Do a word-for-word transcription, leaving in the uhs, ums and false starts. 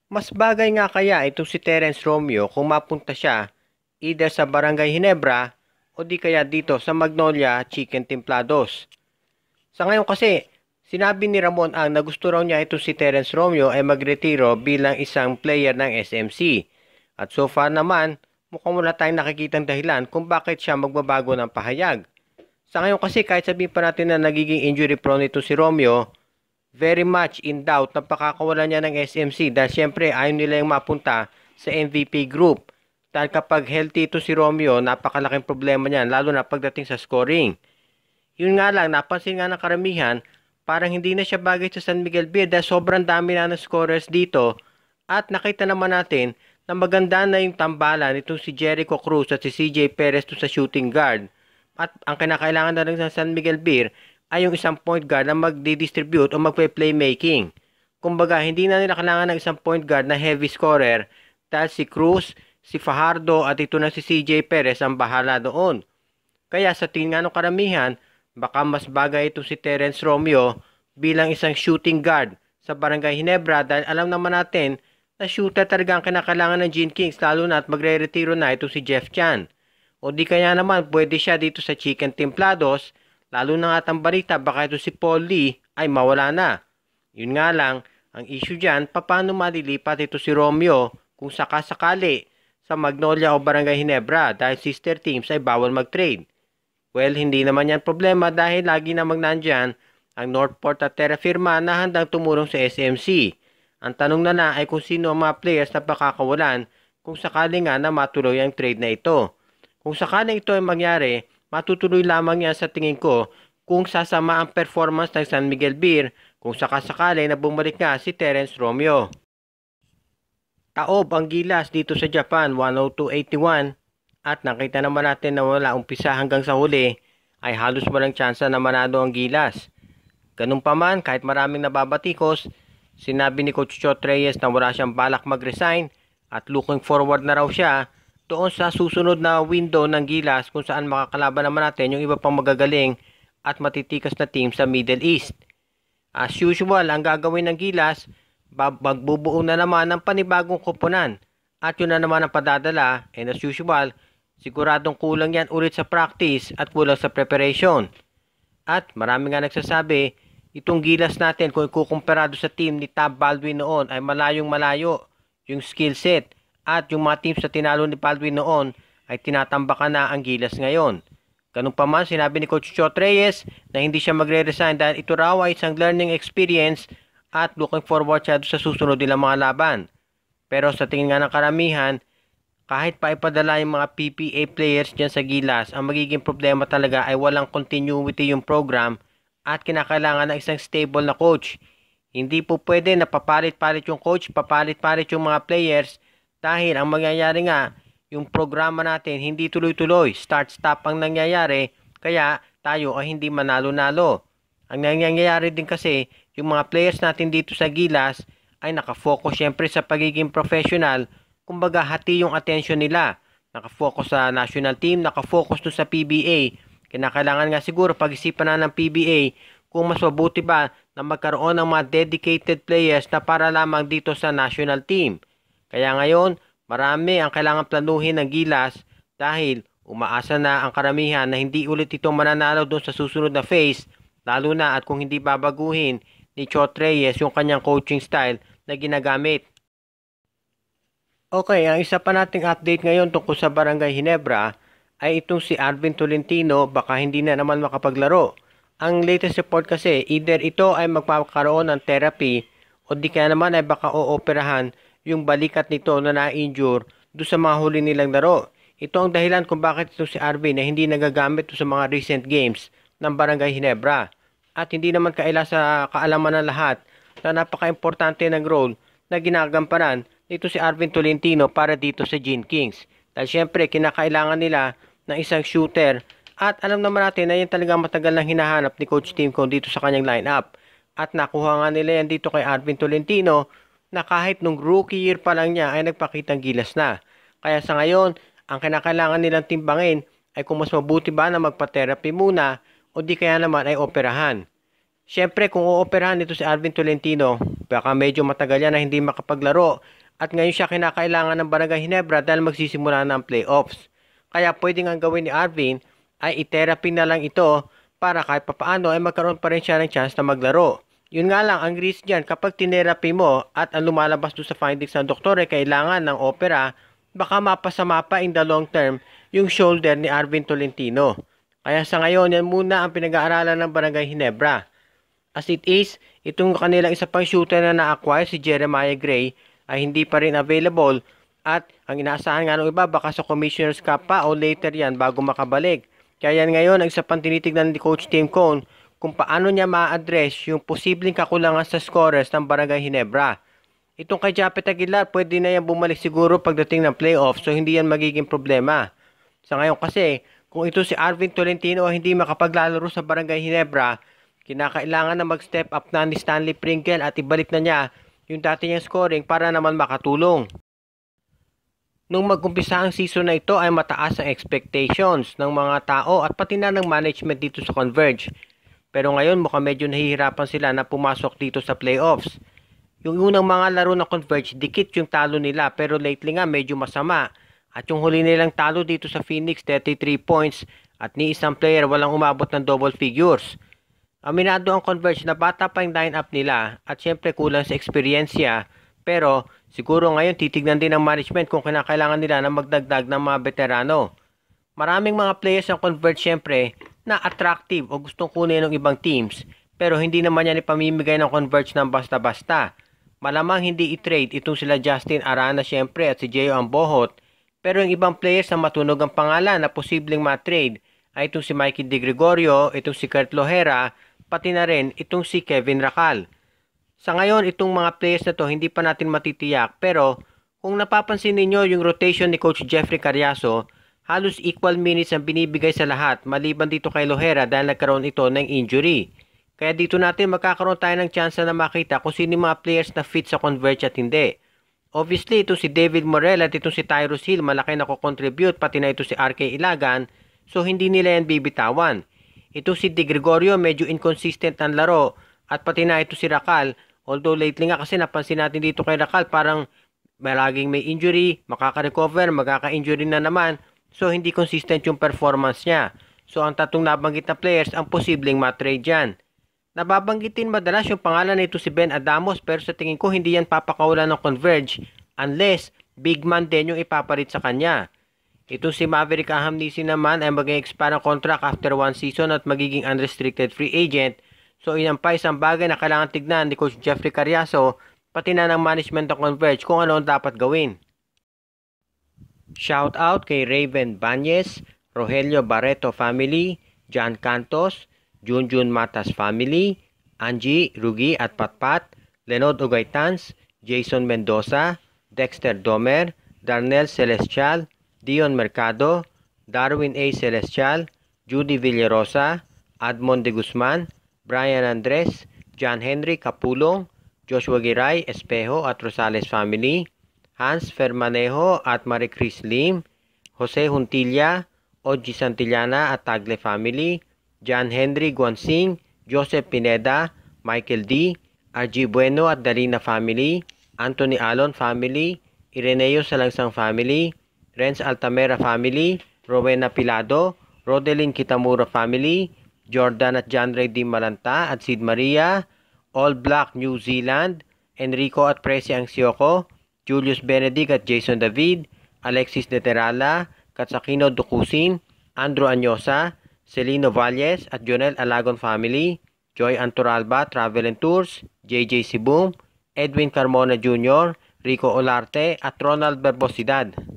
Mas bagay nga kaya itong si Terence Romeo kung mapunta siya either sa Barangay Ginebra o di kaya dito sa Magnolia Chicken Templados. Sa ngayon kasi, sinabi ni Ramon ang na gusto raw niya itong si Terence Romeo ay magretiro bilang isang player ng S M C. At so far naman, mukhang wala tayong nakikitang dahilan kung bakit siya magbabago ng pahayag. Sa ngayon kasi kahit sabihin pa natin na nagiging injury prone ito si Romeo, very much in doubt na pakakawalan niya ng S M C dahil syempre ayaw nila yung mapunta sa M V P group. Dahil kapag healthy ito si Romeo, napakalaking problema niyan lalo na pagdating sa scoring. Yun nga lang, napansin nga ng karamihan, parang hindi na siya bagay sa San Miguel Beer dahil sobrang dami na ng scorers dito. At nakita naman natin na maganda na yung tambalan nitong si Jericho Cruz at si C J Perez to sa shooting guard. At ang kinakailangan na rin sa San Miguel Beer ay yung isang point guard na magdi-distribute o magpe-playmaking. Kumbaga, hindi na nila kailangan ng isang point guard na heavy scorer dahil si Cruz, si Fajardo at ito na si C J Perez ang bahala doon. Kaya sa tingin nga ng karamihan, baka mas bagay ito si Terence Romeo bilang isang shooting guard sa Barangay Ginebra dahil alam naman natin na shooter talaga ang kinakailangan ng Gene Kings lalo na at magre-retiro na ito si Jeff Chan. O di kaya naman pwede siya dito sa Chicken Templados, lalo na nga ang balita baka ito si Paul Lee ay mawala na. Yun nga lang, ang issue dyan, paano malilipat ito si Romeo kung sakasakali sa Magnolia o Barangay Ginebra dahil sister teams ay bawal mag-trade. Well, hindi naman yan problema dahil lagi namang nandyan ang Northport at Terra Firma na handang tumulong sa S M C. Ang tanong na na ay kung sino ang mga players na pakakawalan kung sakali nga na matuloy ang trade na ito. Kung sakaling ito ay mangyari, matutuloy lamang yan sa tingin ko kung sasama ang performance ng San Miguel Beer kung sakasakali na bumalik nga si Terence Romeo. Taob ang Gilas dito sa Japan, one oh two eighty-one. At nakita naman natin na wala umpisa hanggang sa huli ay halos walang tsansa na manalo ang Gilas. Ganun pa man, kahit maraming nababatikos, sinabi ni Coach Chot Reyes na wala siyang balak mag-resign at looking forward na raw siya doon sa susunod na window ng Gilas kung saan makakalaban naman natin yung iba pang magagaling at matitikas na team sa Middle East. As usual, ang gagawin ng Gilas, magbubuo na naman ng panibagong koponan at yun na naman ang padadala and as usual, siguradong kulang yan ulit sa practice at kulang sa preparation. At marami nga nagsasabi, itong Gilas natin kung ikukumparado sa team ni Tab Baldwin noon ay malayong malayo yung skill set at yung mga teams na tinalo ni Baldwin noon ay tinatambakan na ang Gilas ngayon. Ganun pa man, sinabi ni Coach Chot Reyes na hindi siya magre-resign dahil ito raw ay isang learning experience at looking forward siya sa susunod nilang mga laban. Pero sa tingin nga ng karamihan, kahit pa ipadala yung mga P P A players dyan sa Gilas, ang magiging problema talaga ay walang continuity yung program at kinakailangan ng isang stable na coach. Hindi po pwede na papalit-palit yung coach, papalit-palit yung mga players dahil ang mangyayari nga, yung programa natin hindi tuloy-tuloy, start-stop ang nangyayari, kaya tayo ay hindi manalo-nalo. Ang nangyayari din kasi, yung mga players natin dito sa Gilas ay nakafocus syempre sa pagiging professional. Kumbaga hati yung attention nila. Nakafocus sa national team, nakafocus to sa P B A. Kinakailangan nga siguro pag-isipan na ng P B A kung mas mabuti ba na magkaroon ng mga dedicated players na para lamang dito sa national team. Kaya ngayon, marami ang kailangan planuhin ng Gilas dahil umaasa na ang karamihan na hindi ulit ito mananalo doon sa susunod na phase, lalo na at kung hindi babaguhin ni Chot Reyes yung kanyang coaching style na ginagamit. Okay, ang isa pa nating update ngayon tungkol sa Barangay Ginebra ay itong si Arvin Tolentino baka hindi na naman makapaglaro. Ang latest report kasi, either ito ay magpapakaroon ng therapy o di kaya naman ay baka ooperahan yung balikat nito na na-injure doon sa mga huli nilang laro. Ito ang dahilan kung bakit ito si Arvin na hindi nagagamit sa mga recent games ng Barangay Ginebra. At hindi naman kaila sa kaalaman ng lahat na napaka-importante ng role na ginagampanan dito si Arvin Tolentino para dito sa Gene Kings. Dahil syempre kinakailangan nila ng isang shooter at alam naman natin na yan talaga matagal nang hinahanap ni Coach Tim Cone dito sa kanyang lineup. At nakuha nga nila yan dito kay Arvin Tolentino na kahit nung rookie year pa lang niya ay nagpakitang gilas na. Kaya sa ngayon, ang kinakailangan nilang timbangin ay kung mas mabuti ba na magpa-therapy muna o di kaya naman ay operahan. Siyempre kung ooperahan ito si Arvin Tolentino, baka medyo matagal yan na hindi makapaglaro at ngayon siya kinakailangan ng Barangay Ginebra dahil magsisimula na ang playoffs. Kaya pwede nga gawin ni Arvin ay i-therapy na lang ito para kahit papaano ay magkaroon pa rin siya ng chance na maglaro. Yun nga lang, ang risk dyan kapag tinerapy mo at ang lumalabas doon sa findings ng doktor ay kailangan ng opera, baka mapasama pa in the long term yung shoulder ni Arvin Tolentino. Kaya sa ngayon, yan muna ang pinag-aaralan ng Barangay Ginebra. As it is, itong kanilang isa pang shooter na na-acquire, si Jeremiah Gray, ay hindi pa rin available at ang inaasahan nga ng iba baka sa Commissioner's Cup pa o later yan bago makabalik. Kaya yan ngayon ang isa pang tinitignan ni Coach Tim Cone kung paano niya ma-address yung posibleng kakulangan sa scorers ng Barangay Ginebra. Itong kay Japet Aguilar, pwede na yan bumalik siguro pagdating ng playoff, so hindi yan magiging problema. Sa ngayon kasi, kung ito si Arvin Tolentino o hindi makapaglalaro sa Barangay Ginebra, kinakailangan na mag-step up na ni Stanley Pringle at ibalik na niya yung dati niyang scoring para naman makatulong. Nung mag-umpisa ang season na ito ay mataas ang expectations ng mga tao at pati na ng management dito sa Converge. Pero ngayon mukhang medyo nahihirapan sila na pumasok dito sa playoffs. Yung unang mga laro ng Converge, dikit yung talo nila pero lately nga medyo masama. At yung huli nilang talo dito sa Phoenix, thirty-three points at ni isang player walang umabot ng double figures. Aminado ang Converge na bata pa yung line-up nila at syempre kulang sa eksperyensya. Pero siguro ngayon titignan din ng management kung kinakailangan nila na magdagdag ng mga veterano. Maraming mga players ang Converge syempre na attractive o gustong kunin ng ibang teams pero hindi naman yan ipamimigay ng Converge ng basta-basta. Malamang hindi i-trade itong sila Justin Arana syempre at si Gio Ambohot pero yung ibang players na matunog ang pangalan na posibleng ma-trade ay itong si Mikey De Gregorio, itong si Kurt Lohera, pati na rin itong si Kevin Racal. Sa ngayon itong mga players na to hindi pa natin matitiyak pero kung napapansin ninyo yung rotation ni Coach Jeffrey Carriazo, halos equal minutes ang binibigay sa lahat maliban dito kay Lohera dahil nagkaroon ito ng injury. Kaya dito natin magkakaroon tayo ng chance na makita kung sino yung mga players na fit sa Converge at hindi. Obviously, ito si David Morel at itong si Tyrus Hill malaki na ko-contribute pati na ito si R K Ilagan so hindi nila yan bibitawan. Ito si De Gregorio medyo inconsistent ang laro at pati na ito si Racal although lately nga kasi napansin natin dito kay Racal parang malaging may injury, makaka-recover, magkaka-injury na naman. So, hindi consistent yung performance niya. So, ang tatlong nabanggit na players ang posibleng matrade dyan. Nababanggitin madalas yung pangalan nito si Ben Adamos pero sa tingin ko hindi yan papakawalan ng Converge unless big man din yung ipapalit sa kanya. Ito si Maverick Ahamnisi naman ay mag-expire ang contract after one season at magiging unrestricted free agent. So, iyan pa isang bagay na kailangan tignan ni Coach Jeffrey Carriazo pati na ng management ng Converge kung ano ang dapat gawin. Shout out kay Raven Banyes, Rogelio Barreto family, John Cantos, Junjun Matas family, Angie Rugi at Patpat, Lenod Ugaitans, Jason Mendoza, Dexter Domer, Darnell Celestial, Dion Mercado, Darwin A. Celestial, Judy Villarosa, Admond de Guzman, Brian Andres, John Henry Capulong, Joshua Giray Espejo at Rosales family, Hans Fermanejo at Marie Chris Lim, Jose Huntilla, Oji Santillana at Tagle family, John Henry Guansing, Joseph Pineda, Michael D, R G Bueno at Darina family, Anthony Alon family, Ireneo Salangsang family, Renz Altamera family, Rowena Pilado, Rodelyn Kitamura family, Jordan at John Ray Di Malanta at Sid Maria, All Black New Zealand, Enrico at Presi Angsioko, Julius Benedict at Jason David, Alexis Neterala, Katsakino Dukusin, Andrew Anyosa, Celino Valles at Jonel Alagon family, Joy Anturalba Travel and Tours, J J Sibum, Edwin Carmona Junior, Rico Olarte at Ronald Berbosidad.